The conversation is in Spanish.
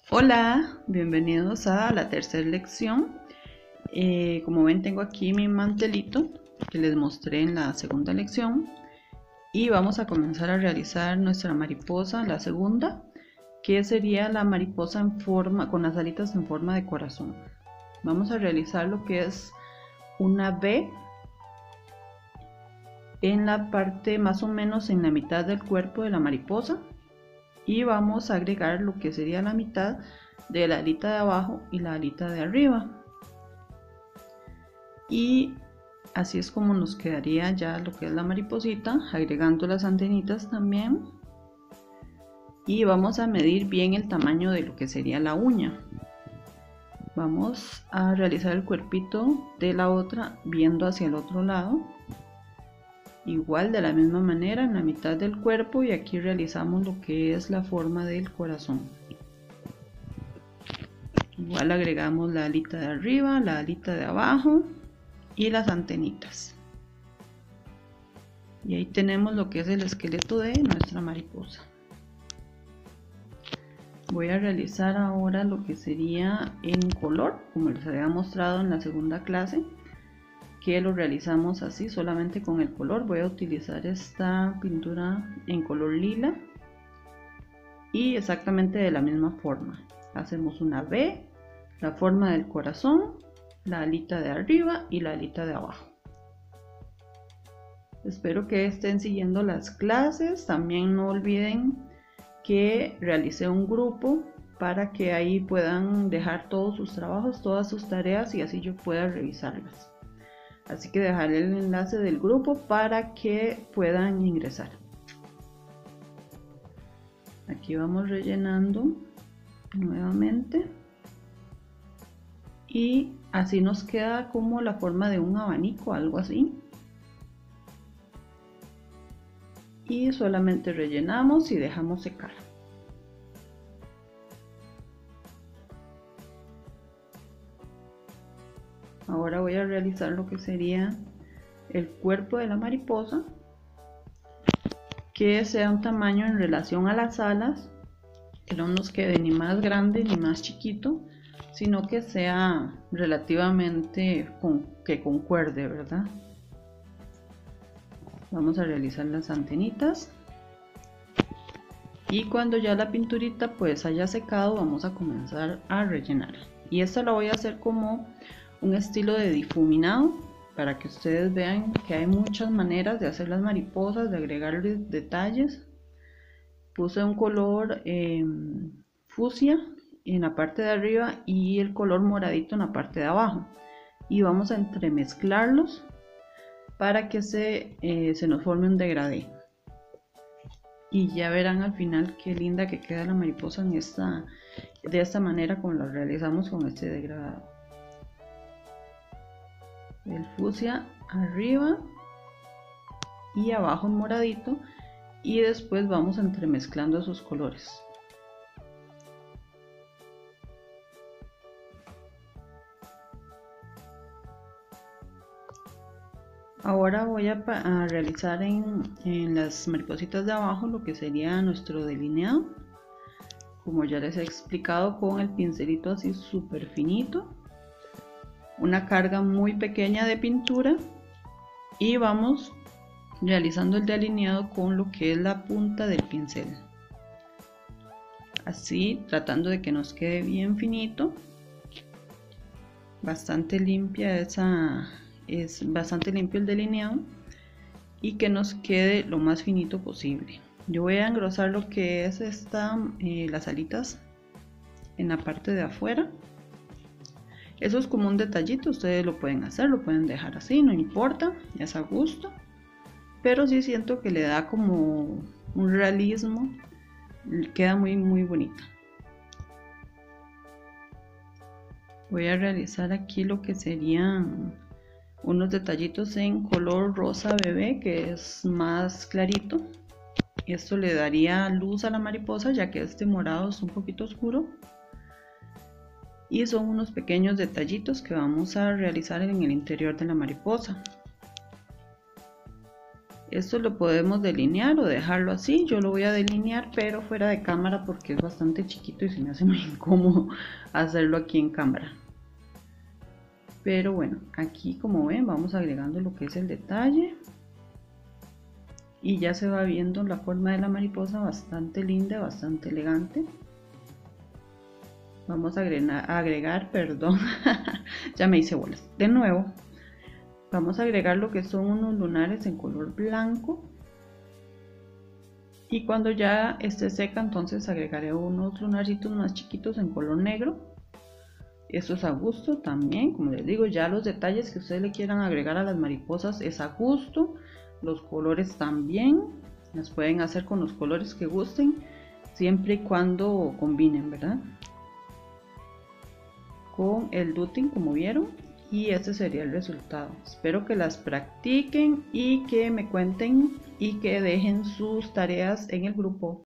Hola, bienvenidos a la tercera lección. Como ven, tengo aquí mi mantelito que les mostré en la segunda lección y vamos a comenzar a realizar nuestra mariposa, la segunda, que sería la mariposa en forma, con las alitas en forma de corazón. Vamos a realizar lo que es una V en la parte más o menos en la mitad del cuerpo de la mariposa. Y vamos a agregar lo que sería la mitad de la alita de abajo y la alita de arriba, y así es como nos quedaría ya lo que es la mariposita, agregando las antenitas también. Y vamos a medir bien el tamaño de lo que sería la uña. Vamos a realizar el cuerpito de la otra viendo hacia el otro lado, igual de la misma manera en la mitad del cuerpo, y aquí realizamos lo que es la forma del corazón. Igual agregamos la alita de arriba, la alita de abajo y las antenitas. Y ahí tenemos lo que es el esqueleto de nuestra mariposa. Voy a realizar ahora lo que sería en color, como les había mostrado en la segunda clase, que lo realizamos así, solamente con el color. Voy a utilizar esta pintura en color lila y exactamente de la misma forma. Hacemos una V, la forma del corazón, la alita de arriba y la alita de abajo. Espero que estén siguiendo las clases. También no olviden que realicé un grupo para que ahí puedan dejar todos sus trabajos, todas sus tareas, y así yo pueda revisarlas. Así que dejaré el enlace del grupo para que puedan ingresar. Aquí vamos rellenando nuevamente y así nos queda como la forma de un abanico, algo así. Y solamente rellenamos y dejamos secar. Ahora voy a realizar lo que sería el cuerpo de la mariposa, que sea un tamaño en relación a las alas, que no nos quede ni más grande ni más chiquito, sino que sea relativamente que concuerde, ¿verdad? Vamos a realizar las antenitas y cuando ya la pinturita pues haya secado vamos a comenzar a rellenar. Y esto lo voy a hacer como un estilo de difuminado para que ustedes vean que hay muchas maneras de hacer las mariposas, de agregarles detalles. Puse un color fucsia en la parte de arriba y el color moradito en la parte de abajo, y vamos a entremezclarlos para que se nos forme un degradé. Y ya verán al final qué linda que queda la mariposa de esta manera como la realizamos con este degradado. El fucsia arriba y abajo en moradito, y después vamos entremezclando esos colores. Ahora voy a realizar en las maripositas de abajo lo que sería nuestro delineado, como ya les he explicado, con el pincelito así súper finito, una carga muy pequeña de pintura, y vamos realizando el delineado con lo que es la punta del pincel, así tratando de que nos quede bien finito, bastante limpia es bastante limpio el delineado, y que nos quede lo más finito posible. Yo voy a engrosar lo que es las alitas en la parte de afuera. Eso es como un detallito, ustedes lo pueden hacer, lo pueden dejar así, no importa, es a gusto, pero sí siento que le da como un realismo, queda muy bonita. Voy a realizar aquí lo que serían unos detallitos en color rosa bebé, que es más clarito. Esto le daría luz a la mariposa, ya que este morado es un poquito oscuro. Y son unos pequeños detallitos que vamos a realizar en el interior de la mariposa. Esto lo podemos delinear o dejarlo así. Yo lo voy a delinear, pero fuera de cámara porque es bastante chiquito y se me hace muy incómodo hacerlo aquí en cámara. Pero bueno, aquí como ven vamos agregando lo que es el detalle. Y ya se va viendo la forma de la mariposa bastante linda, bastante elegante. Vamos a agregar, perdón, ya me hice bolas. De nuevo, vamos a agregar lo que son unos lunares en color blanco. Y cuando ya esté seca, entonces agregaré unos lunarcitos más chiquitos en color negro. Eso es a gusto también, como les digo, ya los detalles que ustedes le quieran agregar a las mariposas es a gusto. Los colores también, las pueden hacer con los colores que gusten, siempre y cuando combinen, ¿verdad? Con el dutting, como vieron, y este sería el resultado. Espero que las practiquen y que me cuenten y que dejen sus tareas en el grupo.